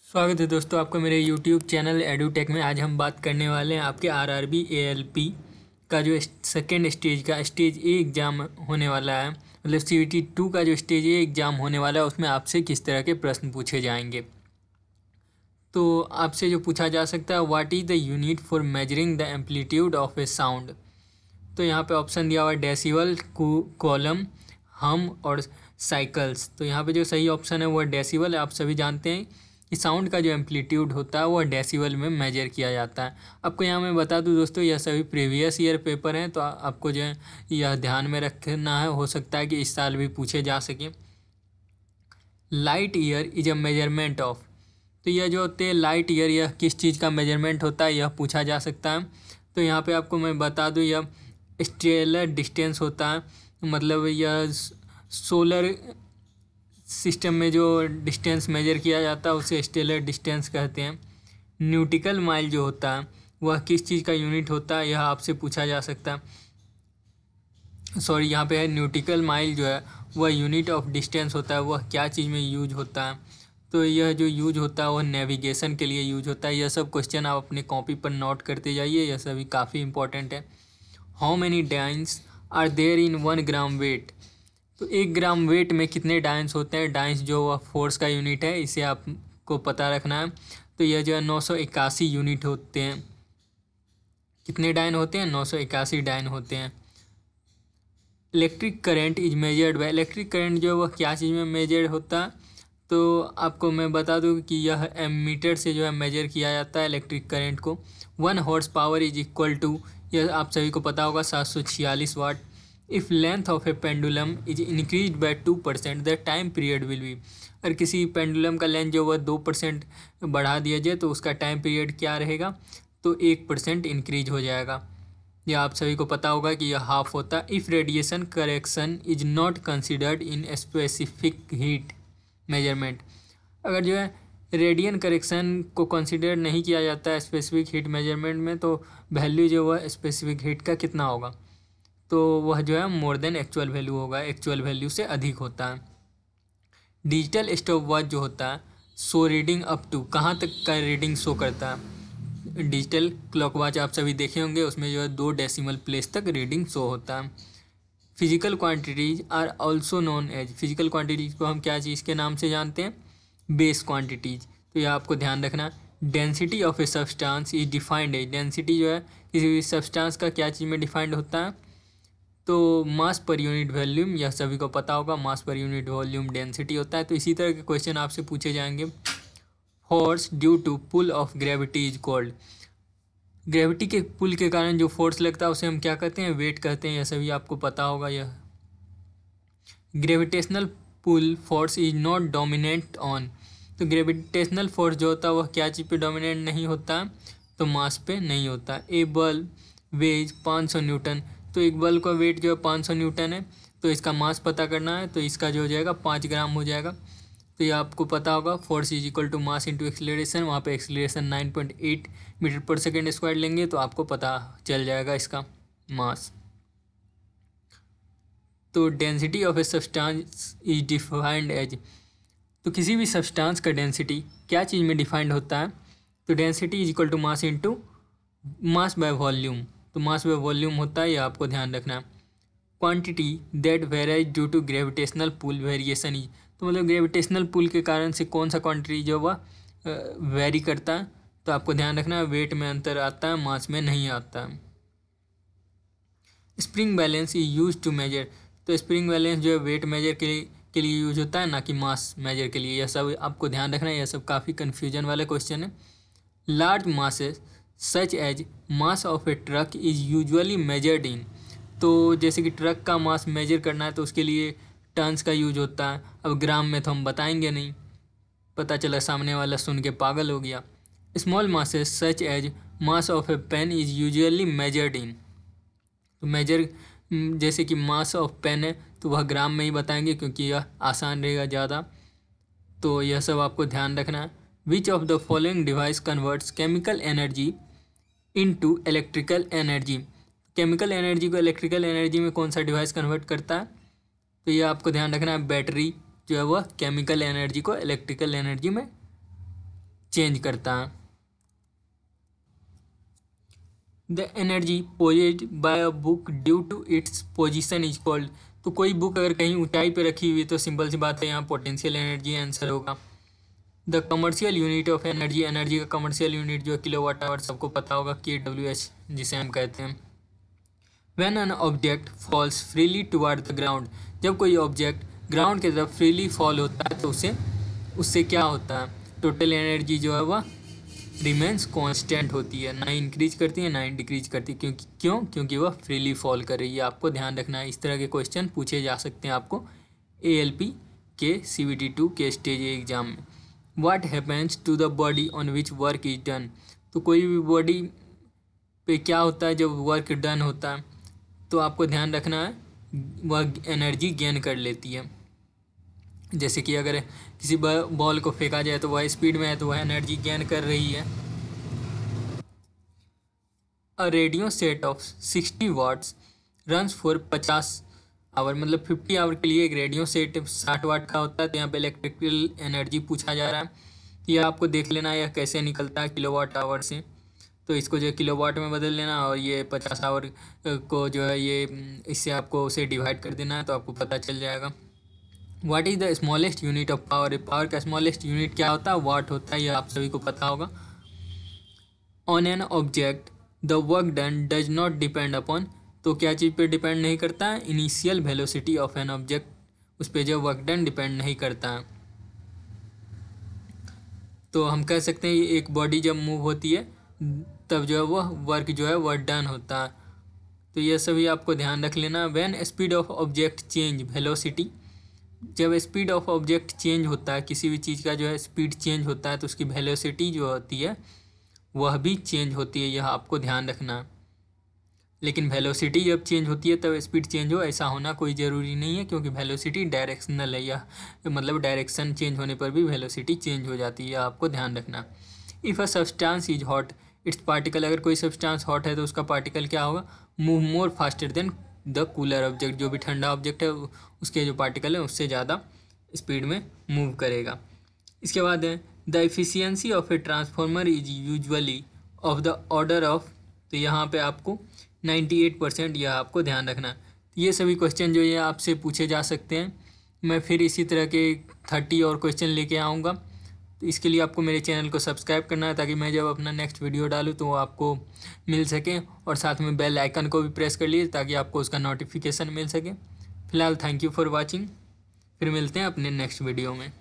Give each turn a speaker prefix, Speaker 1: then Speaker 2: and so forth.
Speaker 1: स्वागत है दोस्तों आपका मेरे YouTube चैनल एडुटेक में। आज हम बात करने वाले हैं आपके आरआरबी एएलपी का जो सेकेंड स्टेज का स्टेज ए एग्ज़ाम होने वाला है, मतलब CVT 2 का जो स्टेज ए एग्ज़ाम होने वाला है उसमें आपसे किस तरह के प्रश्न पूछे जाएंगे। तो आपसे जो पूछा जा सकता है, what is the unit for measuring the amplitude of a sound. तो यहाँ पे ऑप्शन दिया हुआ है डेसिबल, कॉलम, हम और साइकिल्स। तो यहाँ पे जो सही ऑप्शन है वो डेसिबल है। आप सभी जानते हैं कि साउंड का जो एम्पलीट्यूड होता है वो डेसिबल में मेजर किया जाता है। आपको यहाँ मैं बता दूं दोस्तों, यह सभी प्रीवियस ईयर पेपर हैं, तो आपको जो है यह ध्यान में रखना है। हो सकता है कि इस साल भी पूछे जा सके। Light year is a measurement of, तो यह जो होते हैं लाइट ईयर, यह किस चीज़ का मेजरमेंट होता है यह पूछा जा सकता है। तो यहाँ पे आपको मैं बता दूँ, यह स्टेलर डिस्टेंस होता है, मतलब यह सोलर सिस्टम में जो डिस्टेंस मेजर किया जाता है उसे स्टेलर डिस्टेंस कहते हैं। न्यूटिकल माइल जो होता है वह किस चीज़ का यूनिट होता है, यह आपसे पूछा जा सकता है। सॉरी, यहाँ पे है न्यूटिकल माइल जो है वह यूनिट ऑफ डिस्टेंस होता है, वह क्या चीज़ में यूज होता है। तो यह जो यूज होता है वह नेविगेशन के लिए यूज होता है। यह सब क्वेश्चन आप अपने कॉपी पर नोट करते जाइए, यह सभी काफ़ी इंपॉर्टेंट है। How many dynes are there in 1 gram weight, तो 1 ग्राम वेट में कितने डाइंस होते हैं। डाइंस जो वह फोर्स का यूनिट है, इसे आपको पता रखना है। तो यह जो है 981 यूनिट होते हैं। कितने डाइन होते हैं? 981 डाइन होते हैं। Electric current is measured by, electric current जो वह क्या चीज़ में मेजर होता है, तो आपको मैं बता दूं कि यह एमीटर से जो है मेजर किया जाता है इलेक्ट्रिक करंट को। 1 horse power is equal to, यह आप सभी को पता होगा, 746 watt. If length of a pendulum is increase by 2% the time period will be, अगर किसी पेंडुलम का लेंथ जो वह 2% बढ़ा दिया जाए तो उसका टाइम पीरियड क्या रहेगा, तो 1% इंक्रीज हो जाएगा। यह आप सभी को पता होगा कि यह हाफ होता है। If radiation correction is not considered in specific heat measurement, अगर जो है रेडियन करेक्शन को कंसिडर नहीं किया जाता है स्पेसिफिक हीट मेजरमेंट में, तो वैल्यू जो वह स्पेसिफिक हीट का कितना होगा, तो वह जो है मोर देन एक्चुअल वैल्यू होगा, एक्चुअल वैल्यू से अधिक होता है। डिजिटल स्टॉप वॉच जो होता है शो रीडिंग अप टू, कहाँ तक का रीडिंग शो करता है। डिजिटल क्लॉक वॉच आप सभी देखे होंगे, उसमें जो है 2 डेसिमल प्लेस तक रीडिंग शो होता है। Physical quantities are also known as, physical quantities को हम क्या चीज़ के नाम से जानते हैं? Base quantities. तो यह आपको ध्यान रखना। Density of a substance is defined as, density जो है किसी भी सब्सटेंस का क्या चीज़ में डिफाइंड होता है, तो मास पर यूनिट वॉल्यूम, यह सभी को पता होगा, मास पर यूनिट वॉल्यूम डेंसिटी होता है। तो इसी तरह के क्वेश्चन आपसे पूछे जाएंगे। Force due to pull of gravity is called, gravity के पुल के कारण जो फोर्स लगता है उसे हम क्या कहते हैं? वेट कहते हैं, यह सभी आपको पता होगा। यह gravitational pull force is not dominant on, तो ग्रेविटेशनल फोर्स जो होता है वह क्या चीज़ पे डोमिनेंट नहीं होता, तो मास पे नहीं होता। ए बल्ब वेज 500 न्यूटन, तो एक बल्ब का वेट जो है 500 न्यूटन है, तो इसका मास पता करना है, तो इसका जो हो जाएगा 5 ग्राम हो जाएगा। तो ये आपको पता होगा, force is equal to mass into acceleration, वहाँ पे acceleration 9.8 meter per second square लेंगे तो आपको पता चल जाएगा इसका मास। तो density of a substance is defined as, तो किसी भी सब्सटेंस का डेंसिटी क्या चीज़ में डिफाइंड होता है, तो density is equal to mass into mass by volume, तो मास बाय वॉल्यूम होता है, ये आपको ध्यान रखना है। Quantity that varies due to gravitational pull variation is, तो मतलब ग्रेविटेशनल पुल के कारण से कौन सा क्वांटिटी जो वह वेरी करता है, तो आपको ध्यान रखना है वेट में अंतर आता है, मास में नहीं आता है। Spring balance is use to measure, तो स्प्रिंग बैलेंस जो है वेट मेजर के लिए यूज होता है, ना कि मास मेजर के लिए। यह सब आपको ध्यान रखना है, यह सब काफ़ी कन्फ्यूजन वाले क्वेश्चन है। Large masses such as mass of a truck is usually measured in, तो जैसे कि ट्रक का मास मेजर करना है तो उसके लिए टन्स का यूज होता है। अब ग्राम में तो हम बताएंगे नहीं, पता चला सामने वाला सुन के पागल हो गया। Small masses such as mass of a pen is usually measured in, तो मेजर जैसे कि मास ऑफ पेन है तो वह ग्राम में ही बताएंगे क्योंकि यह आसान रहेगा ज़्यादा। तो यह सब आपको ध्यान रखना है। Which of the following device converts chemical energy into electrical energy, chemical energy को इलेक्ट्रिकल एनर्जी में कौन सा डिवाइस कन्वर्ट करता है, तो ये आपको ध्यान रखना है। बैटरी जो है वह केमिकल एनर्जी को इलेक्ट्रिकल एनर्जी में चेंज करता है। The energy possessed by a book due to its position is called. तो कोई बुक अगर कहीं ऊंचाई पे रखी हुई तो सिंपल सी बात है यहाँ पोटेंशियल एनर्जी आंसर होगा। The commercial unit of energy, energy का कमर्शियल यूनिट जो है किलोवाट आवर, सबको पता होगा KWH जिसे हम कहते हैं। When an object falls freely toward the ground, जब कोई ऑब्जेक्ट ग्राउंड की तरफ फ्रीली फॉल होता है तो उससे क्या होता है, टोटल एनर्जी जो है वह रिमेंस कांस्टेंट होती है, ना इंक्रीज करती है ना डिक्रीज करती है। क्योंकि वह फ्रीली फॉल कर रही है। आपको ध्यान रखना है, इस तरह के क्वेश्चन पूछे जा सकते हैं आपको ALP के CVT 2 के स्टेज ए एग्जाम में। What happens to the body on which work is done, तो कोई भी बॉडी पे क्या होता है जब वर्क डन होता है, तो आपको ध्यान रखना है वह एनर्जी गेन कर लेती है। जैसे कि अगर किसी बॉल को फेंका जाए तो वह स्पीड में है तो वह एनर्जी गेन कर रही है। A radio set of 60 watts runs for 50 hour, मतलब 50 आवर के लिए एक रेडियो सेट 60 वाट का होता है। तो यहाँ पे इलेक्ट्रिकल एनर्जी पूछा जा रहा है, तो यह आपको देख लेना है यह कैसे निकलता है किलोवाट आवर से। तो इसको जो है किलोवाट में बदल लेना और ये 50 आवर को जो है ये इससे आपको उसे डिवाइड कर देना है तो आपको पता चल जाएगा। What is the smallest unit of power, power का स्मॉलेस्ट यूनिट क्या होता है, वाट होता है, यह आप सभी को पता होगा। On an object the work done does not depend upon, तो क्या चीज़ पे डिपेंड नहीं करता है, initial velocity of an object, उस पर जो वर्क डन डिपेंड नहीं करता है। तो हम कह सकते हैं ये एक बॉडी जब मूव होती है तब जो है वह वर्क जो है वह डन होता है। तो ये सभी आपको ध्यान रख लेना। When speed of object change velocity, जब स्पीड ऑफ ऑब्जेक्ट चेंज होता है, किसी भी चीज़ का जो है स्पीड चेंज होता है तो उसकी वेलोसिटी जो होती है वह भी चेंज होती है, यह आपको ध्यान रखना। लेकिन वेलोसिटी जब चेंज होती है तब स्पीड चेंज हो ऐसा होना कोई ज़रूरी नहीं है, क्योंकि वेलोसिटी डायरेक्शनल है, यह मतलब डायरेक्शन चेंज होने पर भी वेलोसिटी चेंज हो जाती है, यह आपको ध्यान रखना। If a substance is hot its particle, अगर कोई सब्सटेंस हॉट है तो उसका पार्टिकल क्या होगा, move more faster than the cooler object, जो भी ठंडा ऑब्जेक्ट है उसके जो पार्टिकल है उससे ज़्यादा स्पीड में मूव करेगा। इसके बाद है the efficiency of a transformer is usually of the order of, तो यहाँ पे आपको 98% यह आपको ध्यान रखना। ये सभी क्वेश्चन जो ये आपसे पूछे जा सकते हैं। मैं फिर इसी तरह के 30 और क्वेश्चन लेके आऊँगा, तो इसके लिए आपको मेरे चैनल को सब्सक्राइब करना है ताकि मैं जब अपना नेक्स्ट वीडियो डालूँ तो वो आपको मिल सके, और साथ में बेल आइकन को भी प्रेस कर लीजिए ताकि आपको उसका नोटिफिकेशन मिल सके। फिलहाल थैंक यू फॉर वॉचिंग, फिर मिलते हैं अपने नेक्स्ट वीडियो में।